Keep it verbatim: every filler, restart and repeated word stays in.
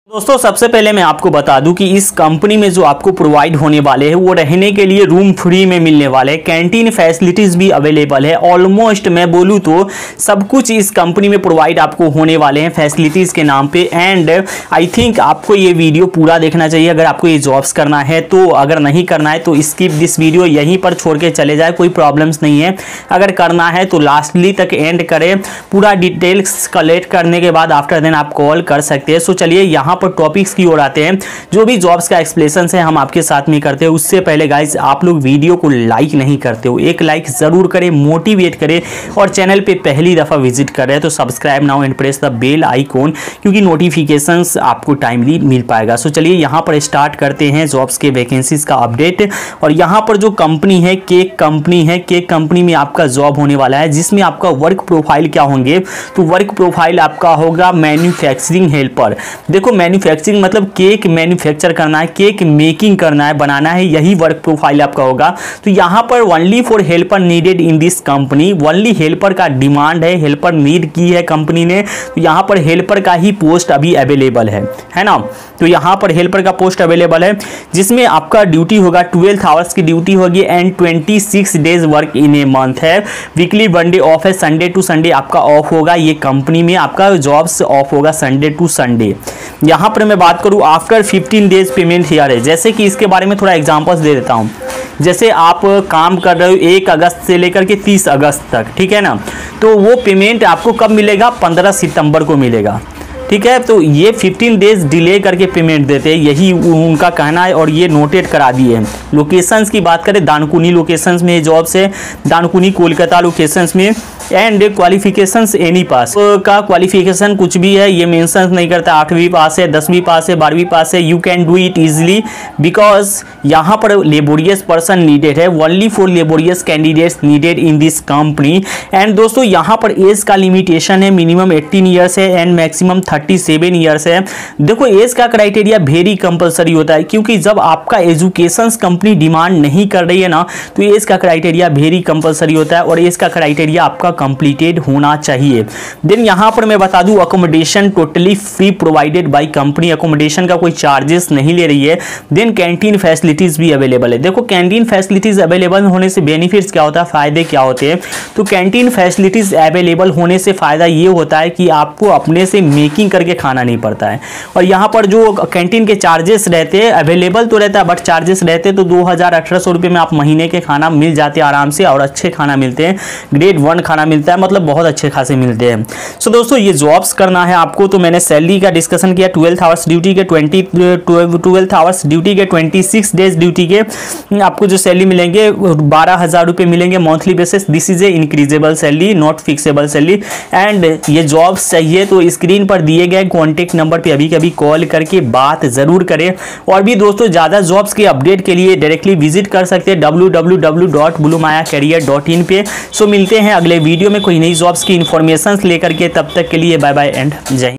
दोस्तों सबसे पहले मैं आपको बता दूं कि इस कंपनी में जो आपको प्रोवाइड होने वाले हैं वो रहने के लिए रूम फ्री में मिलने वाले हैं, कैंटीन फैसिलिटीज़ भी अवेलेबल है। ऑलमोस्ट मैं बोलूं तो सब कुछ इस कंपनी में प्रोवाइड आपको होने वाले हैं फैसिलिटीज़ के नाम पे। एंड आई थिंक आपको ये वीडियो पूरा देखना चाहिए अगर आपको ये जॉब्स करना है तो। अगर नहीं करना है तो स्किप दिस वीडियो, यहीं पर छोड़ के चले जाए, कोई प्रॉब्लम्स नहीं है। अगर करना है तो लास्टली तक एंड करें, पूरा डिटेल्स कलेक्ट करने के बाद आफ्टर देन आप कॉल कर सकते हैं। सो चलिए यहाँ पर टॉपिक्स की ओर आते हैं। जो भी जॉब्स का एक्सप्लेनेशन है हम आपके साथ में करते हैं। उससे पहले गाइज आप लोग वीडियो को लाइक नहीं करते हो, एक लाइक जरूर करें, मोटिवेट करें। और चैनल पे पहली दफा विजिट कर रहे हैं तो subscribe now and press the bell icon, क्योंकि नोटिफिकेशंस आपको टाइमली मिल पाएगा। सो चलिए यहाँ पर स्टार्ट करते हैं जॉब्स के वैकेंसीज का अपडेट। और यहाँ पर जो कंपनी है केक कंपनी है, केक कंपनी में आपका जॉब होने वाला है, जिसमें आपका वर्क प्रोफाइल क्या होंगे तो वर्क प्रोफाइल आपका होगा मैन्युफैक्चरिंग हेल्पर। देखो मैन्युफैक्चरिंग मतलब केक मैन्युफैक्चर करना है, केक मेकिंग करना है, बनाना है, यही वर्क प्रोफाइल आपका होगा। तो यहाँ पर only for helper needed in this company, only helper का डिमांड है, हेल्पर नीड की है कंपनी ने। तो यहाँ पर हेल्पर का ही पोस्ट अभी अवेलेबल है है ना। तो यहाँ पर हेल्पर का पोस्ट अवेलेबल है, जिसमें आपका ड्यूटी होगा ट्वेल्व आवर्स की ड्यूटी होगी and twenty six days work in a month है। वीकली वन डे ऑफ है, संडे टू संडे आपका ऑफ होगा। ये कंपनी में आपका जॉब्स ऑफ होगा संडे टू संडे। यहाँ पर मैं बात करूँ after fifteen days payment here है। जैसे कि इसके बारे में थोड़ा एग्जांपल्स दे देता हूँ। जैसे आप काम कर रहे हो एक अगस्त से लेकर के तीस अगस्त तक, ठीक है ना, तो वो पेमेंट आपको कब मिलेगा, पंद्रह सितंबर को मिलेगा, ठीक है। तो ये फिफ्टीन डेज डिले करके पेमेंट देते हैं, यही उनका कहना है और ये नोटेट करा दिए हैं। लोकेशंस की बात करें, दानकुनी लोकेशंस में जॉब्स है, दानकुनी कोलकाता लोकेशंस में। एंड क्वालिफिकेशंस एनी पास का क्वालिफिकेशन कुछ भी है ये मेंशन नहीं करता, आठवीं पास है, दसवीं पास है, बारहवीं पास है, you can do it easily because यहाँ पर लेबोरियस पर्सन नीडेड है, only for laborious candidates needed in this company. And दोस्तों यहाँ पर एज का लिमिटेशन है, मिनिमम एटीन ईयर्स है and maximum thirty seven years है। देखो एज का क्राइटेरिया वेरी कंपलसरी होता है, क्योंकि जब आपका एजुकेशन कंपनी डिमांड नहीं कर रही है ना तो एज का क्राइटेरिया वेरी कंपलसरी होता है और एज का क्राइटेरिया आपका कंप्लीटेड होना चाहिए। देन यहां पर मैं बता दूं accommodation totally free provided by company, accommodation का कोई चार्जेस नहीं ले रही है। देन कैंटीन फैसिलिटीज भी अवेलेबल है। देखो कैंटीन फैसिलिटीज अवेलेबल होने से बेनिफिट्स क्या होता है, फायदे क्या होते हैं। तो कैंटीन फैसिलिटीज अवेलेबल होने से फायदा ये होता है कि आपको अपने से मेकिंग करके खाना नहीं पड़ता है। और यहाँ पर जो कैंटीन के चार्जेस रहते हैं, अवेलेबल तो रहता है बट चार्जेस रहते तो दो हजार अठारह सौ रुपये में आप महीने के खाना मिल जाते हैं आराम से, और अच्छे खाना मिलते हैं, ग्रेड वन खाना मिलता है, मतलब बहुत अच्छे खासे मिलते हैं। सो so, दोस्तों ये जॉब्स करना है आपको तो मैंने सैलरी का डिस्कशन किया। ट्वेल्व आवर्स ड्यूटी के ट्वेंटी ट्वेल्व आवर्स ड्यूटी के ट्वेंटी सिक्स डेज ड्यूटी के आपको जो सैलरी मिलेंगे बारह हजार रुपये मिलेंगे monthly basis. This is a increasable salary not fixable salary. And ये जॉब्स चाहिए तो स्क्रीन पर दिए गए कॉन्टेक्ट नंबर पे अभी कभी कॉल करके बात जरूर करें। और भी दोस्तों ज़्यादा जॉब्स के अपडेट के लिए डायरेक्टली विजिट कर सकते हैं W W W dot blue Maya career dot in पे। सो मिलते हैं अगले वीडियो में कोई नई जॉब्स की इंफॉर्मेशन लेकर के, तब तक के लिए बाय बाय एंड जय हिंद।